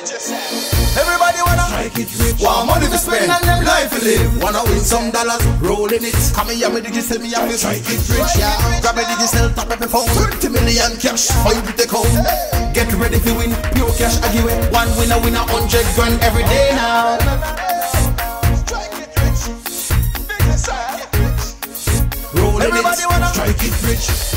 Everybody wanna strike it rich. want money to spend and them life to live. Wanna win some dollars, rolling it. Come here with Digicel, me have to strike it rich. Yeah, grab a Digicel, tap up a phone. 20 million cash for you to take home. Get ready to win, pure cash I give it. One winner, 100 grand every day now. Rolling Everybody it, wanna strike it rich.